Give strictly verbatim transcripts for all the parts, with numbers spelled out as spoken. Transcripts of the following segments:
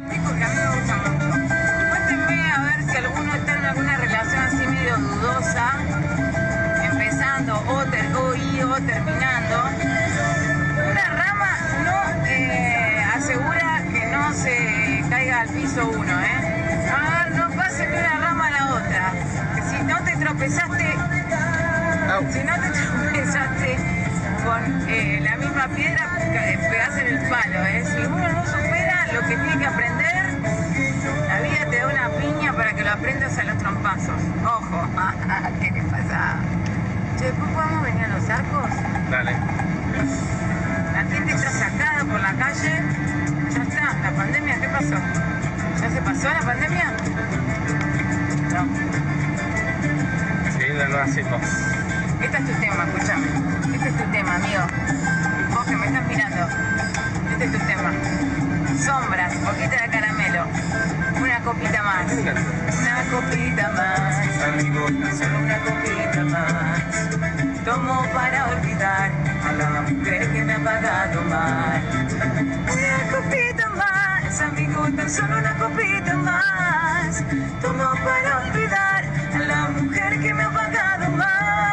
Un disco que a mí me gusta mucho. Cuéntenme a ver si alguno está en alguna relación así medio dudosa, empezando o, ter o, y, o terminando. Una rama no eh, asegura que no se caiga al piso uno, ¿eh? A ver, no pase de una rama a la otra. Que si no te tropezaste, Oh. si no te tropezaste con eh, la misma piedra, pegás en el palo, ¿eh? Si uno no supera lo que tiene que aprender, la vida te da una piña para que lo aprendas a los trompazos. Ojo, ¿qué le pasa? Che, ¿después podemos venir a los arcos? Dale. La gente está sacada por la calle. Ya está, la pandemia, ¿qué pasó? ¿Ya se pasó la pandemia? No. Sí, no lo hacemos. Este es tu tema, escúchame. Este es tu tema, amigo. Vos que me estás mirando. Este es tu tema. Sombras, boquita de caramelo. Una copita más. Una copita más. Amigo, Solo una copita más. Tomo para olvidar a la mujer que me ha pagado mal. Una copita más, amigo, tan solo una copita más. Tomo para olvidar a la mujer que me ha pagado mal.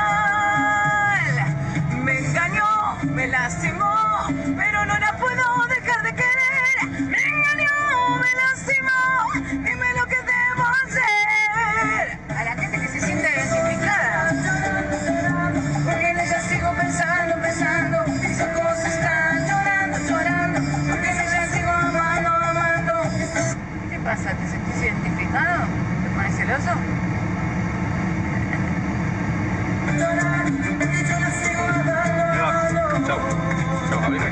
Me engañó, me lastimó, pero no la puedo dejar de querer. Me engañó, me lastimó, dime lo que debo hacer. A la gente que se siente identificada, porque en ella sigo pensando, pensando, sus cosas están llorando, llorando, porque en ella sigo amando, amando. ¿Qué pasa? ¿Te sentís identificado? ¿Te pones celoso? Chau. Chau, Javier.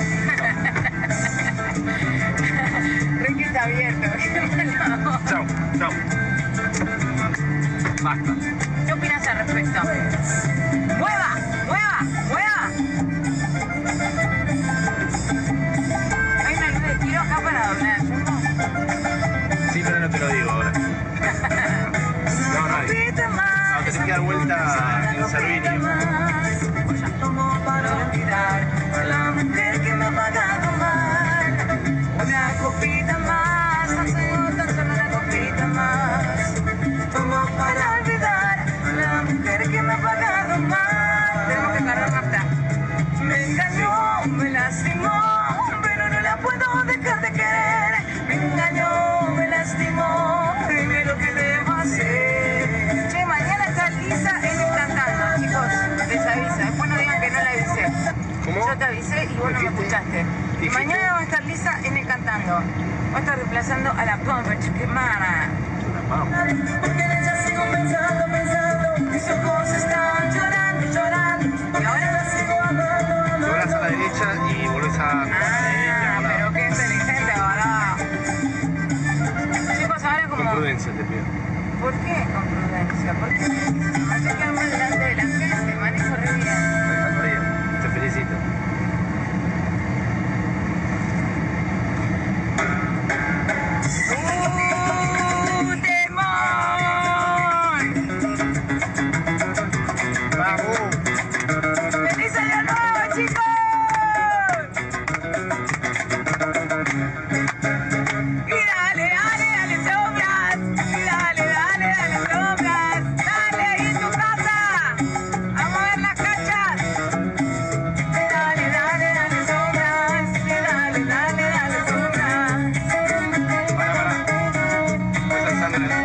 Ricky está abierto. Chau, chau. Basta. ¿Qué opinas al respecto? ¡Mueva! ¡Mueva! ¡Mueva! ¿Hay una luz de tiro acá para doblar el yungo? Sí, pero no te lo digo ahora. No, nadie. No, tenés que dar vuelta en Salvini. Tomo para olvidar a la mujer que me ha pagado mal. Una copita más, tan solo, tan solo una copita más. Tomo para olvidar a la mujer que me ha pagado mal. Tenemos que cargar nafta. Me engañó, me lastimó, pero no la puedo dejar de querer. Me engañó, me lastimó, dime lo que debo hacer. Che, mañana está Lisa en el cantando, chicos. Les aviso, después no digan que no la avisé. ¿Cómo? Yo te avisé y vos no me escuchaste. Y mañana va a estar Lisa en el cantando. Va a estar reemplazando a la Pomper Chiquimana. Porque en ella sigo pensando, pensando, y sus cosas están llorando, llorando. Y ahora la sigo amando. Doblas a la derecha y volvés a... Ah, pero qué inteligente, ¿verdad? Chicos, ahora como... Con prudencia te pido. ¿Por qué con prudencia? ¿Por qué? Así que más delante de la gente, manejo re bien. María, te felicito. ¡Uh, temón! ¡Vamos! ¡Feliz año nuevo, chicos! Y dale, dale, dale sombras. Y dale, dale, dale sombras. Dale ahí en tu casa a mover las cachas. Y dale, dale, dale sombras. Y dale, dale, dale sombras. Para, para. Esa es Sandra.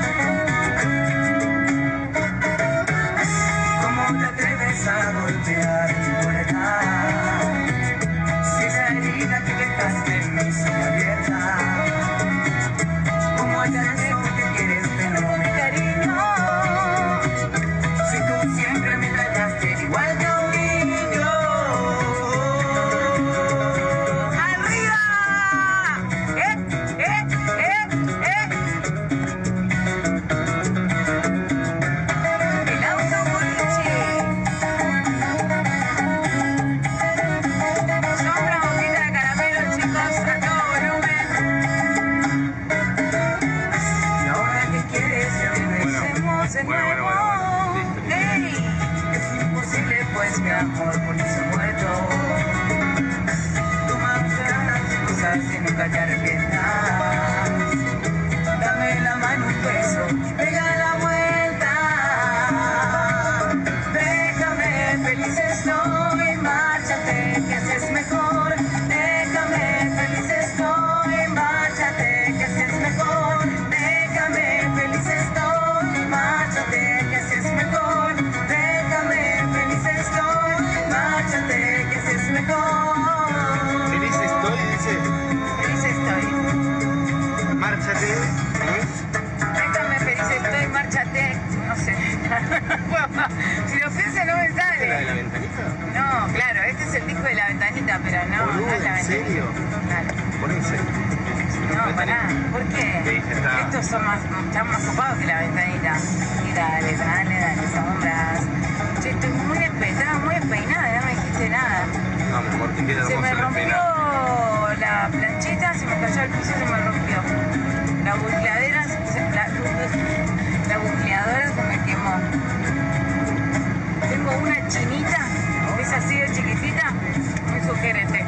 ¿Cómo te atreves a golpear mi puerta? Si esa herida que dejaste en mí sigue abierta. ¿Cómo acaso te quieres pero mi cariño? Si tú siempre me dañaste igual que a un niño. ¡Arriba! ¡Eh, eh, eh, eh! El auto boliche. Sombra, boquita de caramelo, chicos, a todo volumen. Y ahora que quieres que empecemos de Bueno, nuevo. bueno, bueno, bueno. Listo, listo. Ey, es imposible pues mi amor porque se ha muerto. Tú me haces cosas y nunca te arrepientas. ventanita. ¿Por qué? Sí, ya está. Estos son más, están más ocupados que la ventanita. Y dale, dale, dale, sombras. Che, estoy muy despeinada, muy despeinada, no me dijiste nada. No, mi amor, te queda Se me hermoso el peinado. rompió la plancheta, se me cayó al piso y se me rompió. La bucleadera, se- la, la bucleadora se me quemó. Tengo una chinita, es así de chiquitita, muy sugerente.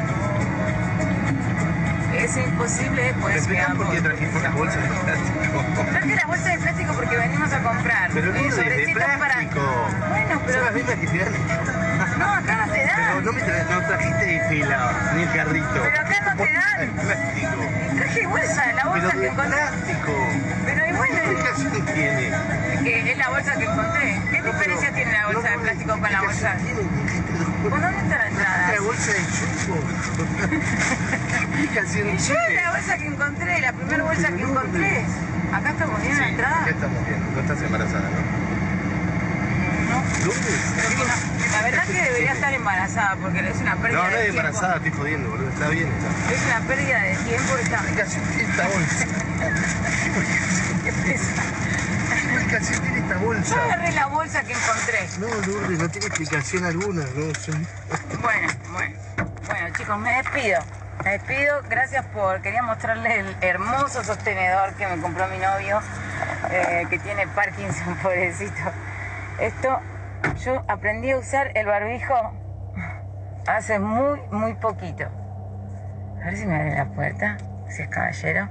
Es imposible ¿Me después explicas por qué trajiste una bolsa de plástico? Traje la bolsa de plástico porque venimos a comprar. Pero no eh, es de sobrecitos para. plástico. Bueno, Son pero. las mismas que te dan. No, acá no te Pero dan. no me tra- no trajiste de tela, ni el carrito. Pero acá no te Bolsa dan. de plástico. Traje bolsa, la bolsa Pero que de encontré. plástico. Pero y ¿Qué bueno, explicación tiene? que es la bolsa que encontré. ¿Qué No, diferencia pero- tiene la bolsa no, de no, plástico con ¿qué la bolsa? explicación tiene? ¿Por dónde está la entrada? La bolsa de chupo. ¿Qué explicación Y yo tiene? la bolsa que encontré, la primera bolsa que encontré. Acá estamos bien en la Sí, entrada. ya estamos bien. No estás embarazada, ¿no? No. ¿Dónde? Pero que no. La verdad que debería estar embarazada porque es una pérdida No, no de es tiempo. embarazada, estoy jodiendo, boludo. Está bien esta. Es una pérdida de tiempo esta. ¿Qué explicación tiene esta bolsa? ¿Qué pesa? ¿Qué explicación tiene esta bolsa? Yo agarré la bolsa que encontré. No, Lourdes, no tiene explicación alguna, no sé. Bueno, bueno. Bueno, chicos, me despido. Me despido. Gracias por... Quería mostrarles el hermoso sostenedor que me compró mi novio, eh, que tiene Parkinson, pobrecito. Esto, yo aprendí a usar el barbijo hace muy, muy poquito. A ver si me abre la puerta, si es caballero.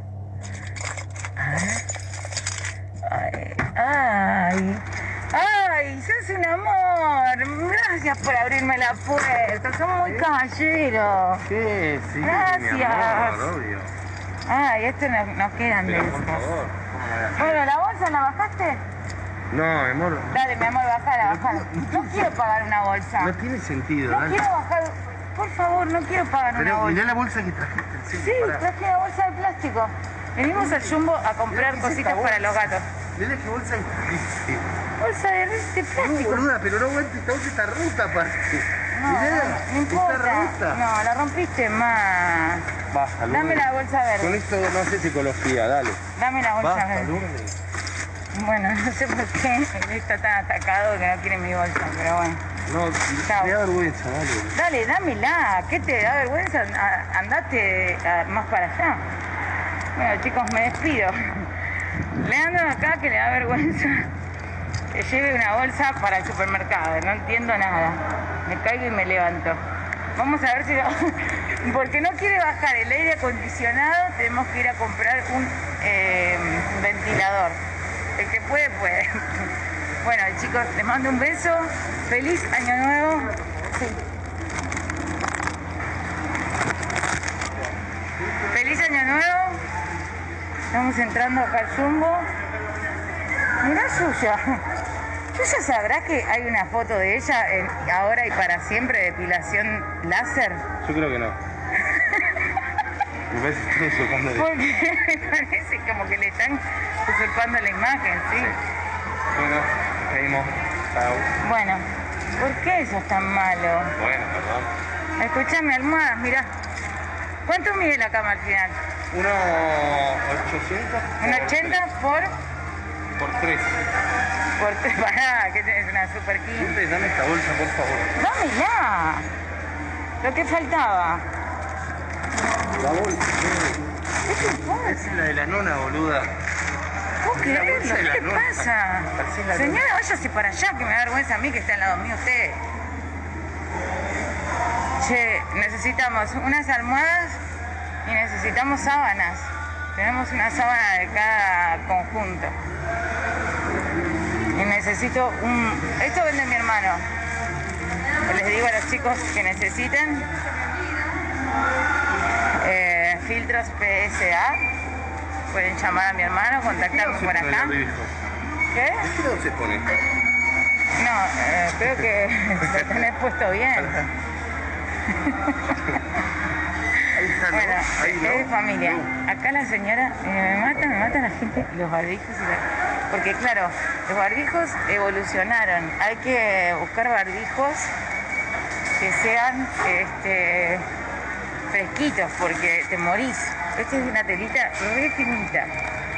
A ver. Ay, ay, ay, sos un amor. Gracias por abrirme la puerta. Son muy caballeros. Sí, sí, Gracias. mi amor, obvio. Ay, esto no, no quedan de Pero por estos. favor, ¿cómo me das? Bueno, ¿la bolsa la bajaste? No, mi amor, Dale, mi amor, bajala, bajala. No quiero pagar una bolsa. no tiene sentido, No dale. quiero bajar. Por favor, no quiero pagar una Pero bolsa. mirá la bolsa que trajiste, sí, Sí, pará. traje una bolsa de plástico. Venimos al Jumbo a comprar Mirá qué es cositas esta para los bolsa. gatos. Mirá qué bolsa trajiste. Bolsa de, de No, plástico. boluda, pero no aguante, esta bolsa está rota, aparte. No, Mirá, no importa. está rota. No, la rompiste más. Basta, Dame la bolsa Con verde. esto no haces psicología, dale. Dame la bolsa Basta, verde. Lourdes. Bueno, no sé por qué él está tan atacado que no quiere mi bolsa, pero bueno. No, Chao. me da vergüenza, dale. Dale, dámela. ¿Qué te da vergüenza? A- Andate a- más para allá. Bueno, chicos, me despido. Leandro acá que le da vergüenza que lleve una bolsa para el supermercado. No entiendo nada. Me caigo y me levanto. Vamos a ver si... lo- Porque no quiere bajar el aire acondicionado, tenemos que ir a comprar un eh, ventilador. El que puede, puede. Bueno, chicos, les mando un beso. Feliz Año Nuevo. Sí. Feliz Año Nuevo. Estamos entrando acá al Jumbo. Mirá Yuya. Yuya sabrá que hay una foto de ella en ahora y para siempre depilación láser. Yo creo que no. Me parece que estoy usurpando de... Porque me parece como que le están usurpando la imagen, sí. Bueno, seguimos. Chao. Bueno, ¿por qué eso es tan malo? Bueno, perdón. Escuchame, almohadas, mirá. ¿Cuánto mide la cama al final? Uno ochocientos. ¿Un ochenta por...? Por tres. por pará, que tenés una super king. Lourdes, dame esta bolsa, por favor. Dámela. Lo que faltaba. La bolsa. ¿Qué te pasa? Es la de la nona, boluda. ¿Puedo creerlo? bolsa de ¿Qué la le nona. pasa? Parecés la Señora, váyase para allá, que me da vergüenza a mí que está al lado mío usted. Che, necesitamos unas almohadas y necesitamos sábanas. Tenemos una sábana de cada conjunto. Y necesito un... Esto vende mi hermano. Les digo a los chicos que necesiten eh, filtros P S A. Pueden llamar a mi hermano, contactarme por acá. ¿Qué? ¿De qué lado se pone? No, eh, creo que lo tenés puesto bien. Ahí está, ¿no? Bueno, Ahí, ¿no? es de familia. No. Acá la señora, eh, me mata, me mata la gente, los barbijos. y la- Porque claro, los barbijos evolucionaron. Hay que buscar barbijos que sean este, fresquitos, porque te morís Esta es una telita re finita.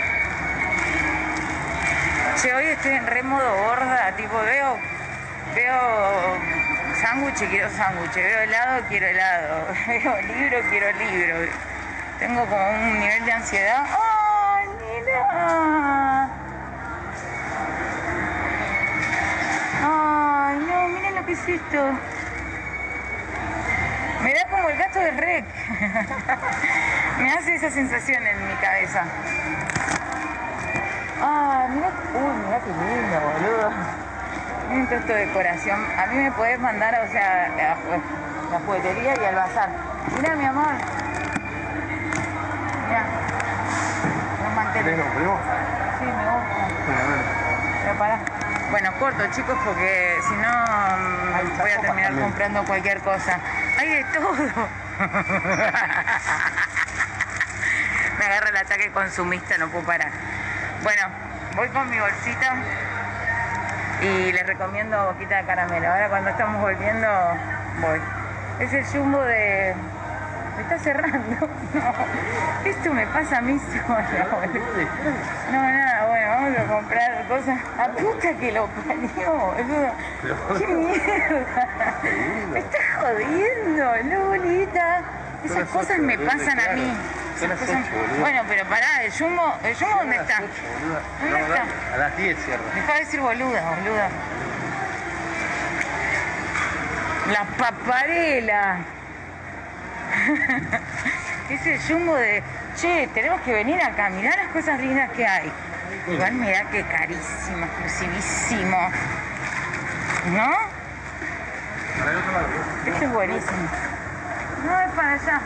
Che, hoy estoy en re modo gorda, tipo veo, veo sándwich, quiero sándwich, veo helado, quiero helado, veo libro, quiero libro. Tengo como un nivel de ansiedad. ¡Ay, mira! Ay, no, miren lo que es esto. Me da como el gato de Rec. Me hace esa sensación en mi cabeza. Ah, mira, uy, mira qué lindo, boludo. Miren todo esto de decoración. A mí me podés mandar, o sea, a la juguetería y al bazar. Mira, mi amor. Mira. Los manteles. ¿Lo ponemos? Sí, me gusta. Pero pará. Bueno, corto, chicos, porque si no mm, voy a terminar comprando cualquier cosa. ¡Hay de todo! Me agarra el ataque consumista, no puedo parar. Bueno, voy con mi bolsita y les recomiendo boquita de caramelo. Ahora cuando estamos volviendo, voy. Es el jumbo de... ¿Me está cerrando? No, esto me pasa a mí sola, boludo. No, nada, bueno, vamos a comprar cosas. ¡A puta que lo parió, boludo! ¡Qué mierda! Me estás jodiendo, Lolita. Esas cosas me pasan a mí. Esas cosas... Bueno, pero pará, el jumbo, ¿el jumbo dónde está? ¿Dónde está? A las diez cierra. Deja de decir boluda, boluda. La paparela. Es el jumbo de, che, tenemos que venir acá, mirá las cosas lindas que hay. Igual mirá que carísimo, exclusivísimo. ¿No? Esto es buenísimo. No, es para allá.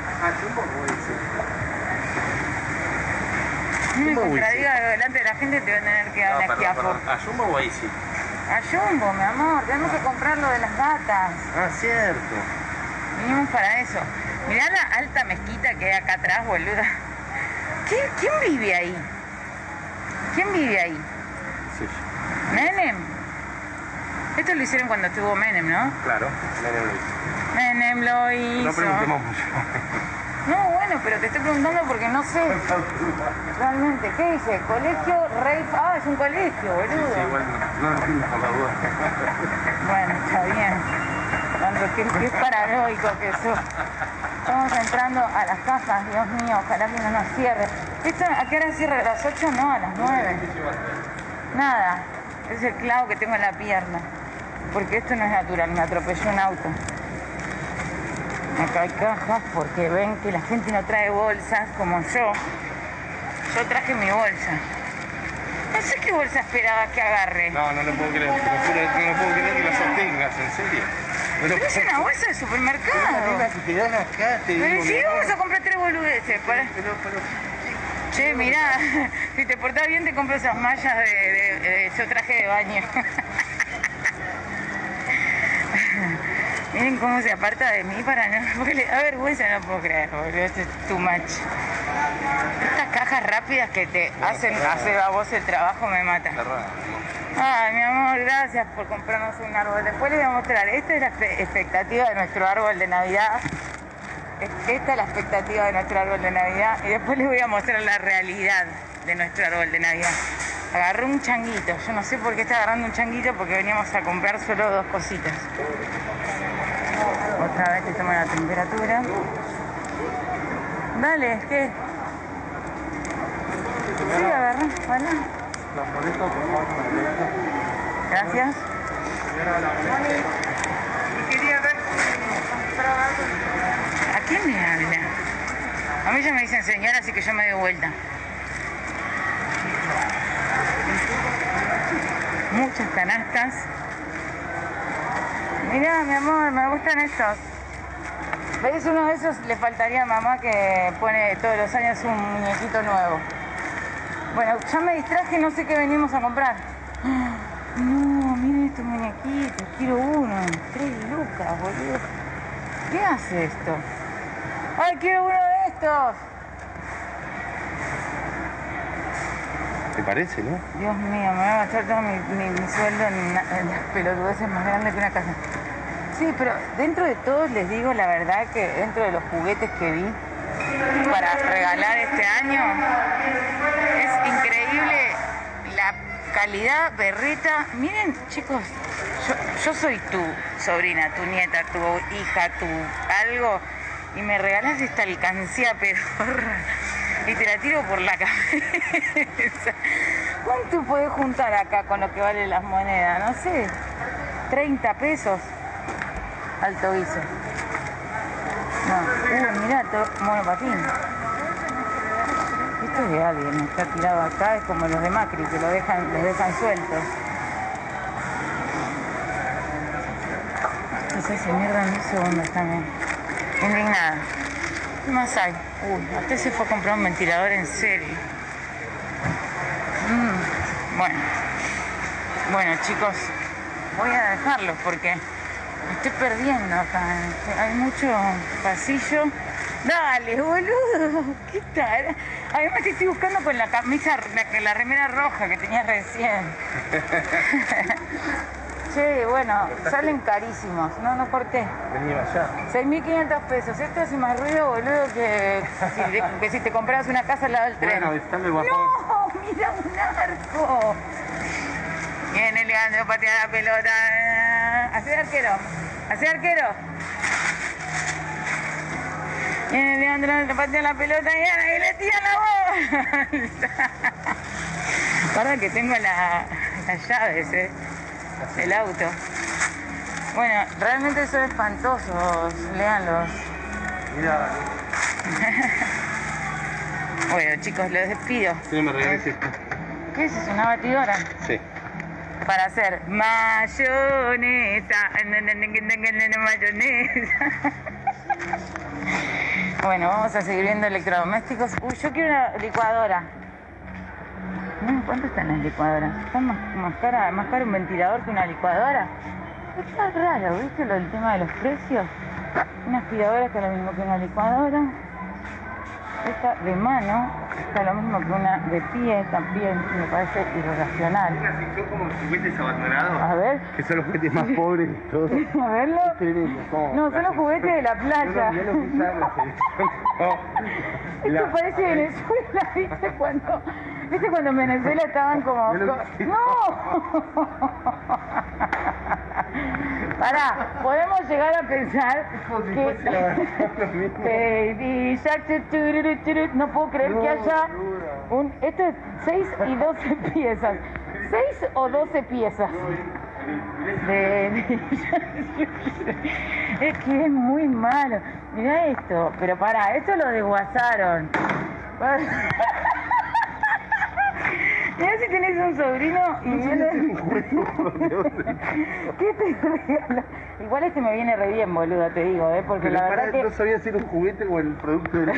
No me contradiga delante de la gente, te voy a tener que dar una esquiafo. ¿A Jumbo o a Easy? A Jumbo, mi amor, tenemos que comprar lo de las gatas. Ah, cierto. Vinimos para eso. Mirá la alta mezquita que hay acá atrás, boluda. ¿Quién, ¿Quién vive ahí? ¿Quién vive ahí? Sí. ¿Menem? Esto lo hicieron cuando estuvo Menem, ¿no? Claro, Menem lo hizo. Menem lo hizo. No preguntemos mucho. No, bueno, pero te estoy preguntando porque no sé. Realmente, ¿qué dice? Colegio Rey... Ah, es un colegio, boludo. Sí, igual no, no entiendo por la duda. Bueno, está bien. Qué, qué paranoico que sos. Estamos entrando a las cajas, Dios mío, ojalá que no nos cierre. ¿Esto a qué hora cierra? ¿A las ocho? No, a las nueve. Nada, es el clavo que tengo en la pierna. Porque esto no es natural, me atropelló un auto. Acá hay cajas porque ven que la gente no trae bolsas como yo. Yo traje mi bolsa. No sé qué bolsa esperaba que agarre. No, no lo puedo creer. Te lo juro, no lo puedo creer que la sostengas, en serio. Pero es una bolsa de supermercado. Si te dan acá, te Pero digo, si mi vamos amor. a comprar tres boludeces. Para... Pero, pero, Che, mirá, si te portás bien te compro esas mallas de, de, de yo traje de baño. Miren cómo se aparta de mí para no... Porque le da vergüenza, no puedo creer, boludo. Esto es too much. Estas cajas rápidas que te hacen hacer a vos el trabajo me matan. Ay, mi amor, gracias por comprarnos un árbol. Después les voy a mostrar. Esta es la expectativa de nuestro árbol de Navidad. Esta es la expectativa de nuestro árbol de Navidad. Y después les voy a mostrar la realidad de nuestro árbol de Navidad. Agarré un changuito. Yo no sé por qué está agarrando un changuito, porque veníamos a comprar solo dos cositas. Otra vez te tomo la temperatura. Dale, ¿qué? Sí, agarré, ¿vale? Gracias. ¿A quién me habla? A mí ya me dicen señora, así que yo me doy vuelta. Muchas canastas. Mirá, mi amor, me gustan estos. ¿Ves? Uno de esos le faltaría a mamá, que pone todos los años un muñequito nuevo. Bueno, ya me distraje, no sé qué venimos a comprar. No, miren estos muñequitos, quiero uno. Tres lucas, boludo. ¿Qué hace esto? ¡Ay, quiero uno de estos! ¿Te parece, no? Dios mío, me voy a gastar todo mi, mi, mi sueldo en, en las pelotudeces más grandes que una casa. Sí, pero dentro de todos les digo la verdad que dentro de los juguetes que vi, para regalar este año. Es increíble la calidad, berreta. Miren, chicos, yo, yo soy tu sobrina, tu nieta, tu hija, tu algo, y me regalas esta alcancía pedorra y te la tiro por la cabeza. ¿Cuánto podés juntar acá con lo que valen las monedas? No sé, treinta pesos. Alto guiso. No, uh, mirá, monopatín. Esto es de alguien, está tirado acá, es como los de Macri, que lo dejan, los dejan sueltos. Esto se mierda en dos segundos también. Indignada. ¿Qué más hay? Uy, usted se fue a comprar un ventilador en serio. Mm, bueno. Bueno, chicos, voy a dejarlos porque me estoy perdiendo acá. Hay mucho pasillo. Dale, boludo. ¿Qué tal? Además te estoy buscando con la camisa, la, la remera roja que tenías recién. Che, bueno, salen carísimos. No, no corté. Vení allá. seis mil quinientos pesos. Esto hace más ruido, boludo, que si, de, que si te compras una casa al lado del tren. Bueno, está el guapo. No, mira un arco. Viene Leandro, patea la pelota. Hace arquero. Hace arquero. Viene Leandro, patea la pelota y ahí le tira la bolsa. Para que tengo la, las llaves, eh. El auto. Bueno, realmente son espantosos. Léanlos. Mira. Bueno, chicos, los despido. Sí, me regalé esto. ¿Qué es eso? ¿Una batidora? Sí. Para hacer mayonesa. Mayonesa. Bueno, vamos a seguir viendo electrodomésticos. Uy, yo quiero una licuadora. ¿Cuánto están las licuadoras? ¿Están más, más, cara, más caro un ventilador que una licuadora? Está raro, ¿viste lo del tema de los precios? Una aspiradora está lo mismo que una licuadora. Esta de mano está lo mismo que una de pie, también me parece irracional. Son como juguetes abandonados. A ver. Que son los juguetes más pobres de todos. A verlo. No, son los juguetes de la playa. Esto parece Venezuela, ¿viste? Cuando, ¿viste cuando en Venezuela estaban como... ¡No! Pará, podemos llegar a pensar que... Baby Shark, no puedo creer que haya un... Esto es seis y doce piezas. seis o doce piezas. De... Es que es muy malo. Mirá esto, pero pará, esto lo desguazaron. Mirá si tenés un sobrino y viene... ¿Qué te regala? Igual este me viene re bien, boludo, te digo, ¿eh? Porque pero la para, verdad que... no sabía si era un juguete o el producto de la...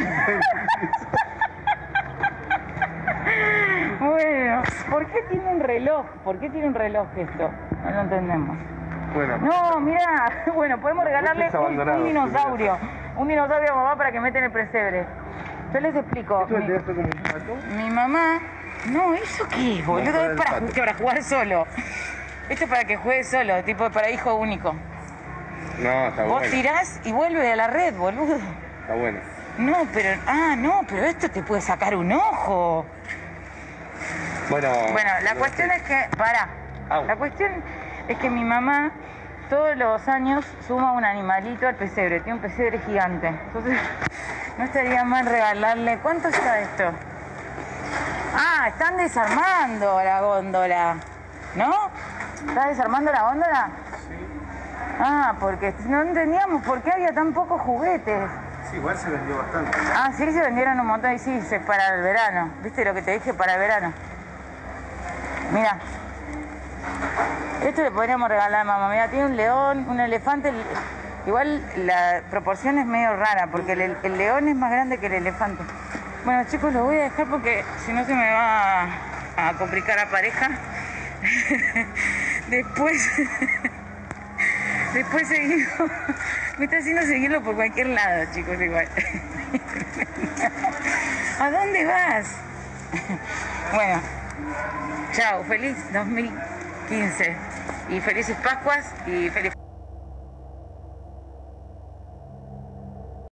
Bueno, ¿por qué tiene un reloj? ¿Por qué tiene un reloj esto? No lo entendemos. Bueno. No, mirá, bueno, podemos regalarle un, un dinosaurio. Un dinosaurio a mamá para que meta en el pesebre. Yo les explico. ¿Esto mi, te hace como un pato? Mi mamá... No, ¿eso qué es, boludo? Es para, para jugar solo. Esto es para que juegue solo, tipo para hijo único. No, está bueno. Vos tirás y vuelve a la red, boludo. Está bueno. No, pero... Ah, no, pero esto te puede sacar un ojo. Bueno... Bueno, la cuestión es que... Pará. La cuestión es que mi mamá todos los años suma un animalito al pesebre. Tiene un pesebre gigante. Entonces, no estaría mal regalarle... ¿Cuánto está esto? Ah, están desarmando la góndola. ¿No? ¿Estás desarmando la góndola? Sí. Ah, porque no entendíamos por qué había tan pocos juguetes. Sí, igual se vendió bastante. Ah, sí, se vendieron un montón y sí, se, para el verano. ¿Viste lo que te dije? Para el verano. Mira. Esto le podríamos regalar a mamá. Mira, tiene un león, un elefante. Igual la proporción es medio rara porque el, el león es más grande que el elefante. Bueno, chicos, lo voy a dejar porque si no se me va a, a complicar la pareja. Después... Después seguimos. Me está haciendo seguirlo por cualquier lado, chicos, igual. ¿A dónde vas? Bueno, chao, feliz dos mil quince. Y felices Pascuas y feliz...